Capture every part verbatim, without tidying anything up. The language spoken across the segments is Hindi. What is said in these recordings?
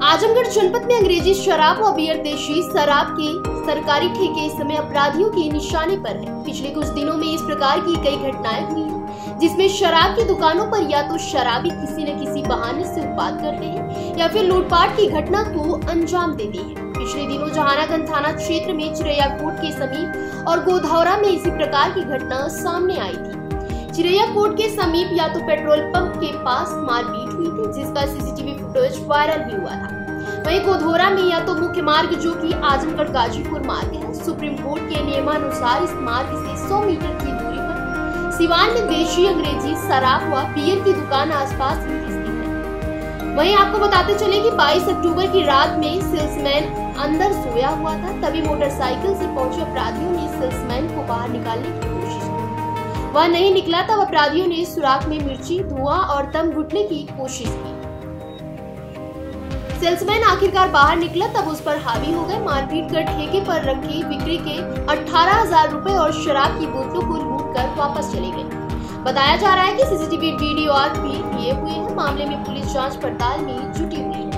आजमगढ़ जनपद में अंग्रेजी शराब व बियर देशी शराब के सरकारी ठेके इस समय अपराधियों के निशाने पर है। पिछले कुछ दिनों में इस प्रकार की कई घटनाएं हुई हैं, जिसमें शराब की दुकानों पर या तो शराबी किसी न किसी बहाने से उत्पात करते हैं या फिर लूटपाट की घटना को अंजाम देते हैं। पिछले दिनों जहानागंज थाना क्षेत्र में चिरैया कोट के समीप और गोधौरा में इसी प्रकार की घटना सामने आई थी। चिरैया कोट के समीप या तो पेट्रोल पंप के पास मारपीट हुई थी, जिसका सीसीटीवी फुटेज वायरल भी हुआ था। वहीं गोधौरा में या तो मुख्य मार्ग जो कि आजमगढ़ गाजीपुर मार्ग है, सुप्रीम कोर्ट के नियमानुसार इस मार्ग से सौ मीटर की दूरी पर सिवान में देशी अंग्रेजी शराब व बियर की दुकान आसपास ही स्थित है। वहीं आपको बताते चले कि बाईस अक्टूबर की रात में सेल्समैन अंदर सोया हुआ था, तभी मोटरसाइकिल से पहुंचे अपराधियों ने सेल्समैन को बाहर निकालने की कोशिश की। वह नहीं निकला तब अपराधियों ने सुराख में मिर्ची, धुआं और दम घुटने की कोशिश की। सेल्समैन आखिरकार बाहर निकला तब उस पर हावी हो गए। मारपीट कर ठेके पर रखी बिक्री के अठारह हजार रूपए और शराब की बोतलों को लूट कर वापस चले गए। बताया जा रहा है कि सीसीटीवी वीडियो आज भी लिए हुए हैं। मामले में पुलिस जांच पड़ताल में जुटी हुई है।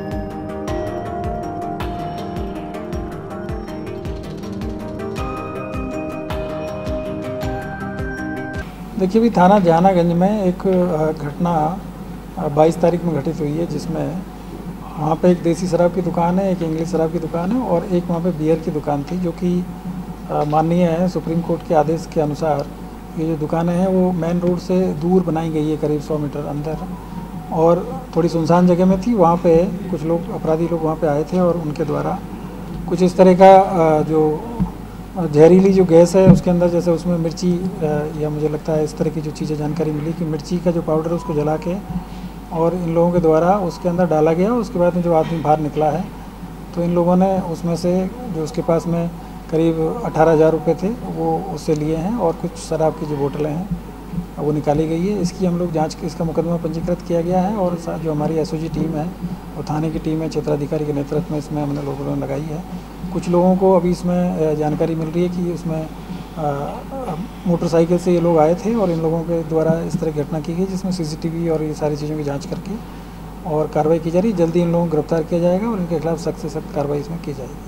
देखिए, भी थाना जहानागंज में एक घटना बाईस तारीख में घटित हुई है, जिसमें वहाँ पे एक देसी शराब की दुकान है, एक इंग्लिश शराब की दुकान है और एक वहाँ पे बियर की दुकान थी, जो कि माननीय है सुप्रीम कोर्ट के आदेश के अनुसार ये जो दुकानें हैं वो मेन रोड से दूर बनाई गई है, करीब सौ मीटर अंदर, और थोड़ी सुनसान जगह में थी। वहाँ पे कुछ लोग अपराधी लोग वहाँ पे आए थे और उनके द्वारा कुछ इस तरह का जो जहरीली जो गैस है उसके अंदर, जैसे उसमें मिर्ची या मुझे लगता है इस तरह की जो चीज़ें जानकारी मिली कि मिर्ची का जो पाउडर है उसको जला के और इन लोगों के द्वारा उसके अंदर डाला गया। उसके बाद में जो आदमी बाहर निकला है तो इन लोगों ने उसमें से जो उसके पास में करीब अठारह हज़ार रुपये थे वो उससे लिए हैं और कुछ शराब की जो बोतलें हैं वो निकाली गई है। इसकी हम लोग जांच, इसका मुकदमा पंजीकृत किया गया है और साथ जो हमारी एसओजी टीम है वो थाने की टीम है, क्षेत्राधिकारी के नेतृत्व में इसमें हमने लोगों ने लगाई है। कुछ लोगों को अभी इसमें जानकारी मिल रही है कि उसमें मोटरसाइकिल से ये लोग आए थे और इन लोगों के द्वारा इस तरह की घटना की गई, जिसमें सीसीटीवी और ये सारी चीज़ों की जांच करके और कार्रवाई की जा रही है। जल्दी इन लोगों को गिरफ्तार किया जाएगा और इनके खिलाफ सख्त से सख्त कार्रवाई इसमें की जाएगी।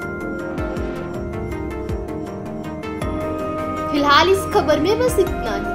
फिलहाल इस खबर में बस इतना ही।